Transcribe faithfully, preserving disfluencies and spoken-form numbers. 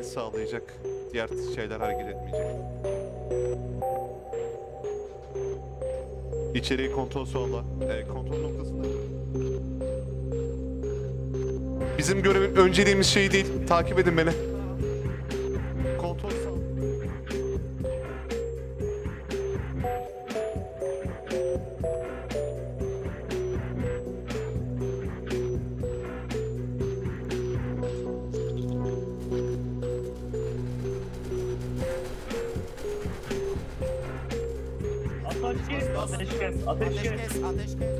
sağlayacak. Diğer şeyler hareket etmeyecek. İçeriği kontrol sola. E, kontrol noktasında. Bizim görevim önceliğimiz şey değil. Takip edin beni. Kontrol sağ. Ateş kes, ateş kes, ateş kes. Ateş kes, ateş kes.